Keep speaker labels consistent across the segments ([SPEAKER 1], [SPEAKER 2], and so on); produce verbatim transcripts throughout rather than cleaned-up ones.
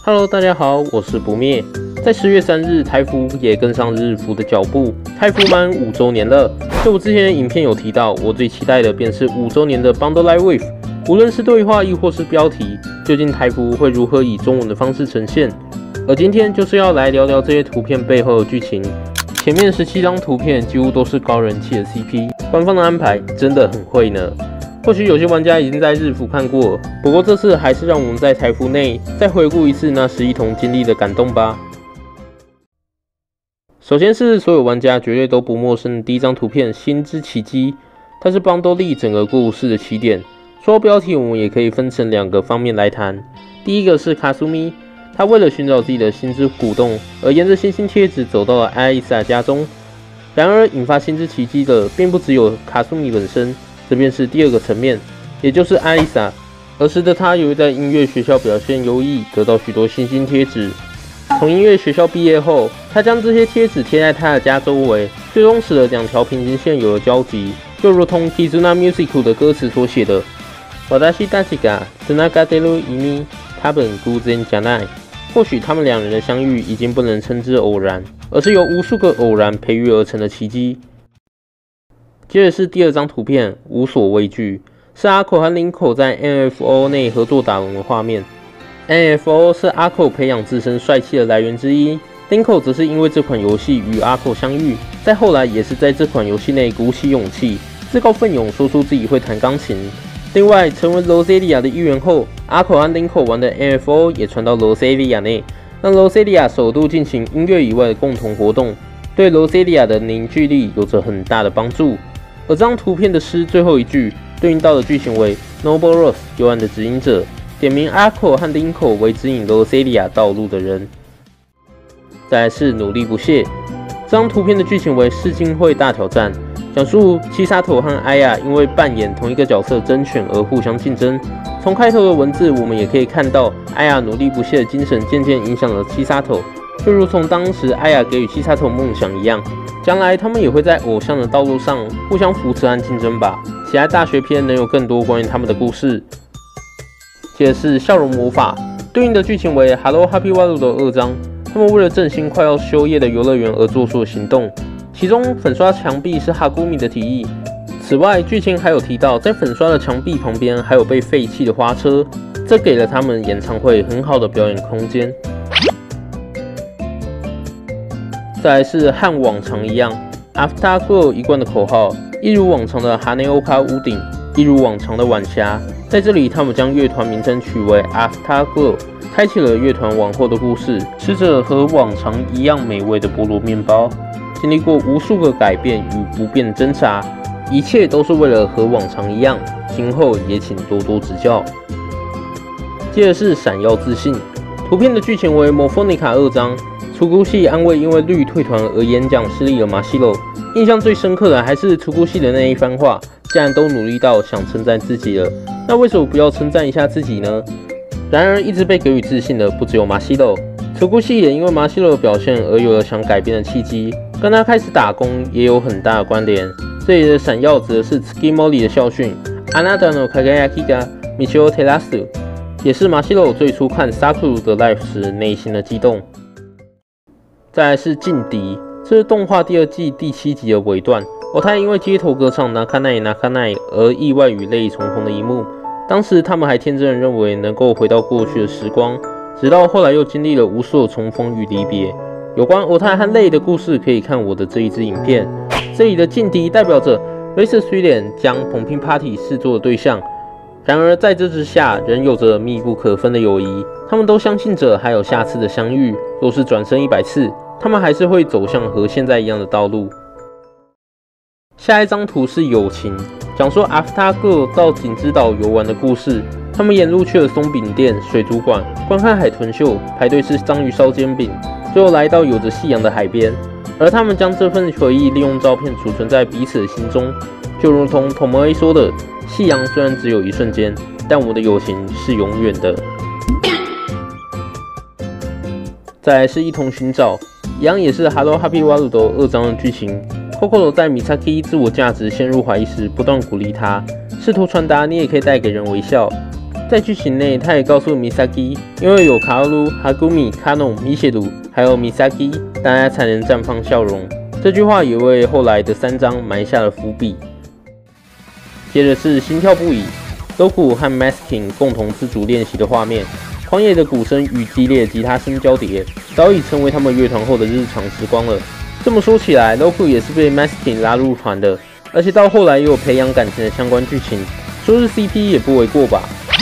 [SPEAKER 1] Hello， 大家好，我是不灭。在十月三日，台服也跟上日服的脚步，台服满五周年了。就我之前的影片有提到，我最期待的便是五周年的 Bundle Live With， 无论是对话亦或是标题，究竟台服会如何以中文的方式呈现？而今天就是要来聊聊这些图片背后的剧情。前面十七张图片几乎都是高人气的 C P， 官方的安排真的很会呢。或许有些玩家已经在日服看过了，不过这次还是让我们在台服内再回顾一次那十一童经历的感动吧。首先是所有玩家绝对都不陌生的第一张图片《心之奇迹》，它是邦多利整个故事的起点。说到标题，我们也可以分成两个方面来谈。第一个是卡苏咪，他为了寻找自己的心之鼓动，而沿着星星贴纸走到了艾丽莎家中。然而，引发心之奇迹的并不只有卡苏咪本身。这便是第二个层面，也就是艾丽莎。儿时的她由于在音乐学校表现优异，得到许多星星贴纸。从音乐学校毕业后，她将这些贴纸贴在她的家周围，最终使得两条平行线有了交集，就如同 Kizuna Music 的歌詞所写的“私たちがつながってる意味、多分偶然じゃない”。或许他们两人的相遇已经不能称之偶然，而是由无数个偶然培育而成的奇迹。接着是第二张图片，无所畏惧，是阿口和林口在 N F O 内合作打龙的画面。N F O 是阿口培养自身帅气的来源之一，林口则是因为这款游戏与阿口相遇，在后来也是在这款游戏内鼓起勇气，自告奋勇说出自己会弹钢琴。另外，成为 Roselia 的一员后，阿口和林口玩的 N F O 也传到 Roselia 内，让 Roselia 首度进行音乐以外的共同活动，对 Roselia 的凝聚力有着很大的帮助。而这张图片的诗最后一句对应到的剧情为 Noble Rose 幽暗的指引者，点名阿口和林口为指引 Roselia 道路的人。再来是努力不懈，这张图片的剧情为世金会大挑战，讲述七沙头和艾亚因为扮演同一个角色争权而互相竞争。从开头的文字我们也可以看到，艾亚努力不懈的精神渐渐影响了七沙头，就如同当时艾亚给予七沙头梦想一样。将来他们也会在偶像的道路上互相扶持和竞争吧。期待大学篇能有更多关于他们的故事。接着是笑容魔法，对应的剧情为 Hello Happy World 的二章，他们为了振兴快要休业的游乐园而做出的行动，其中粉刷墙壁是哈古米的提议。此外，剧情还有提到在粉刷的墙壁旁边还有被废弃的花车，这给了他们演唱会很好的表演空间。再来是和往常一样 ，After Glow 一贯的口号，一如往常的哈内欧卡屋顶，一如往常的晚霞。在这里，他们将乐团名称取为 After Glow， 开启了乐团往后的故事。吃着和往常一样美味的菠萝面包，经历过无数个改变与不变的挣扎，一切都是为了和往常一样。今后也请多多指教。接着是闪耀自信，图片的剧情为 Morphonica 二章。出谷系安慰因为绿退团而演讲失利的马西罗，印象最深刻的还是出谷系的那一番话。既然都努力到想称赞自己了，那为什么不要称赞一下自己呢？然而，一直被给予自信的不只有马西罗，出谷系也因为马西罗的表现而有了想改变的契机，跟他开始打工也有很大的关联。这里的闪耀指的是 Tsukimori 的校训 Anata no Kagayaki ga Michi o Terasu， 也是马西罗最初看 Sakura 的 Live 时内心的激动。再来是劲敌，这是动画第二季第七集的尾段。欧太因为街头歌唱 Nakanai Nakanai 而意外与泪重逢的一幕。当时他们还天真的认为能够回到过去的时光，直到后来又经历了无数的重逢与离别。有关欧太和泪的故事，可以看我的这一支影片。这里的劲敌代表着 Racer 虽然将蓬拼 Party 视作对象，然而在这之下仍有着密不可分的友谊。他们都相信着还有下次的相遇，若是转身一百次，他们还是会走向和现在一样的道路。下一张图是友情，讲说 After Glow 到景之岛游玩的故事。他们沿路去了松饼店、水族馆，观看海豚秀，排队吃章鱼烧煎饼，最后来到有着夕阳的海边。而他们将这份回忆利用照片储存在彼此的心中，就如同 Tomoe 说的：“夕阳虽然只有一瞬间，但我们的友情是永远的。”再来是一同寻找，一样也是 Hello Happy World 二章的剧情。Kokoro 在 Misaki 自我价值陷入怀疑时，不断鼓励他，试图传达你也可以带给人微笑。 在剧情内，他也告诉 Misaki， 因为有卡鲁、Hagumi、卡农、米雪鲁，还有 Misaki， 大家才能绽放笑容。这句话也为后来的三章埋下了伏笔。接着是心跳不已 ，Roku 和 Masking 共同自主练习的画面，狂野的鼓声与激烈吉他声交叠，早已成为他们乐团后的日常时光了。这么说起来 ，Roku 也是被 Masking 拉入团的，而且到后来也有培养感情的相关剧情，说是 C P 也不为过吧。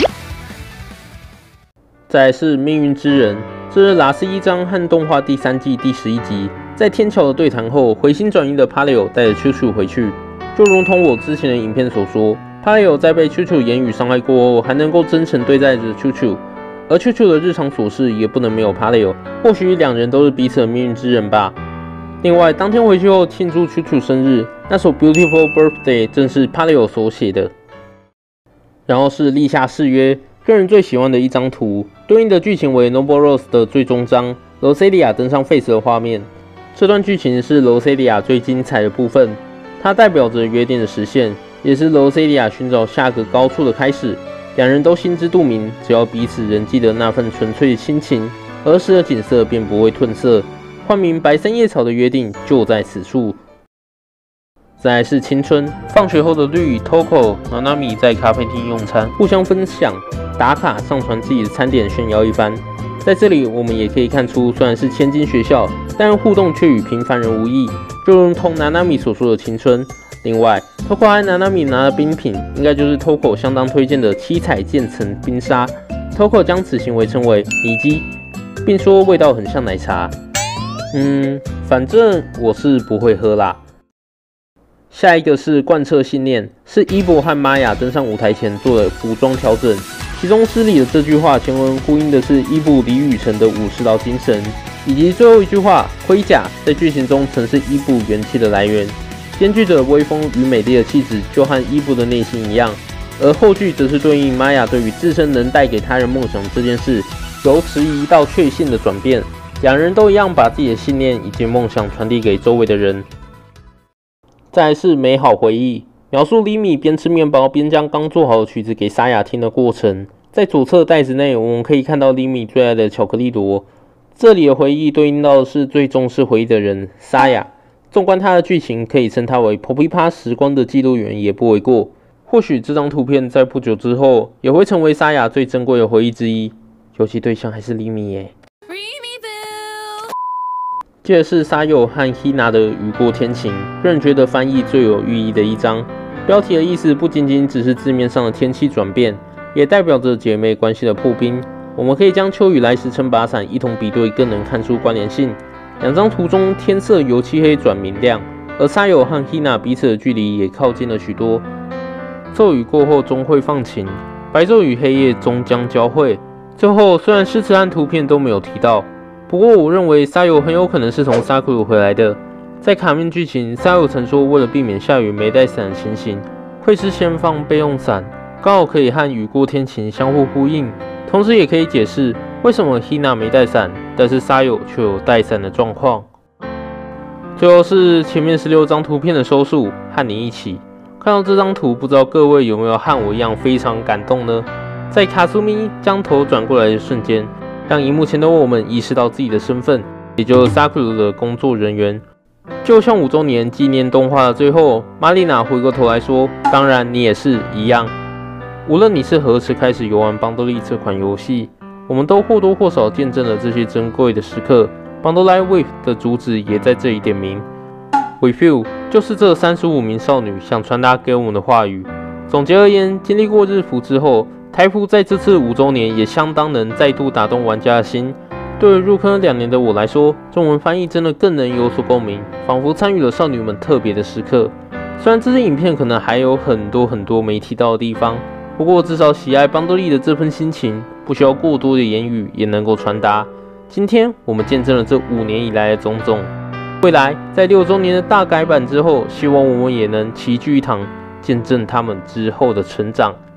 [SPEAKER 1] 再来是命运之人，这是拉斯一章和动画第三季第十一集，在天桥的对谈后，回心转意的帕雷欧带着丘丘回去，就如同我之前的影片所说，帕雷欧在被丘丘言语伤害过后，还能够真诚对待着丘丘，而丘丘的日常琐事也不能没有帕雷欧，或许两人都是彼此的命运之人吧。另外，当天回去后庆祝丘丘生日，那首 Beautiful Birthday 正是帕雷欧所写的。然后是立下誓约。个人最喜欢的一张图，对应的剧情为 Noble Rose 的最终章 ，Roselia 登上 Face 的画面。这段剧情是 Roselia 最精彩的部分，它代表着约定的实现，也是 Roselia 寻找下个高处的开始。两人都心知肚明，只要彼此仍记得那份纯粹心情，儿时的景色便不会褪色。换名白三叶草的约定就在此处。再来是青春，放学后的绿 Toko、Nanami 在咖啡厅用餐，互相分享。打卡上传自己的餐点炫耀一番，在这里我们也可以看出，虽然是千金学校，但互动却与平凡人无异，就如同 Nanami 所说的青春。另外 ，Toko 和 Nanami 拿的冰品，应该就是 Toko 相当推荐的七彩渐层冰沙。Toko 将此行为称为尼基，并说味道很像奶茶。嗯，反正我是不会喝啦。下一个是贯彻信念，是伊博和玛雅登上舞台前做的服装调整。其中诗里的这句话前文呼应的是伊布李宇成的武士道精神，以及最后一句话盔甲在剧情中曾是伊布元气的来源，兼具着威风与美丽的气质，就和伊布的内心一样。而后句则是对应玛雅对于自身能带给他人梦想这件事由迟疑到确信的转变，两人都一样把自己的信念以及梦想传递给周围的人。再来是美好回忆。描述李米边吃面包边将刚做好的曲子给沙雅听的过程。在左侧袋子内，我们可以看到李米最爱的巧克力螺。这里的回忆对应到的是最重视回忆的人沙雅。纵观他的剧情，可以称他为 Poppy 时光的记录员也不为过。或许这张图片在不久之后也会成为沙雅最珍贵的回忆之一，尤其对象还是李米耶。接着是沙友和 Hina 的雨过天晴，个人觉得翻译最有寓意的一章。标题的意思不仅仅只是字面上的天气转变，也代表着姐妹关系的破冰。我们可以将秋雨来时撑把伞一同比对，更能看出关联性。两张图中天色由漆黑转明亮，而沙友和 Hina 彼此的距离也靠近了许多。骤雨过后终会放晴，白昼与黑夜终将交汇。最后虽然诗词和图片都没有提到，不过我认为沙友很有可能是从萨库鲁回来的。在卡面剧情，沙友曾说为了避免下雨没带伞的情形，会是先放备用伞，刚好可以和雨过天晴相互呼应，同时也可以解释为什么 Hina 没带伞，但是沙友却有带伞的状况。最后是前面十六张图片的收束，和你一起看到这张图，不知道各位有没有和我一样非常感动呢？在卡苏咪将头转过来的瞬间，让荧幕前的我们意识到自己的身份，也就是萨库鲁的工作人员。就像五周年纪念动画的最后，玛丽娜回过头来说：“当然，你也是一样。无论你是何时开始游玩邦多利这款游戏，我们都或多或少见证了这些珍贵的时刻。邦多拉 With 的主旨也在这里点名 ，With you 就是这三十五名少女想传达给我们的话语。总结而言，经历过日服之后，台服在这次五周年也相当能再度打动玩家的心。”对于入坑两年的我来说，中文翻译真的更能有所共鸣，仿佛参与了少女们特别的时刻。虽然这支影片可能还有很多很多没提到的地方，不过至少喜爱邦多利的这份心情，不需要过多的言语也能够传达。今天我们见证了这五年以来的种种，未来在六周年的大改版之后，希望我们也能齐聚一堂，见证他们之后的成长。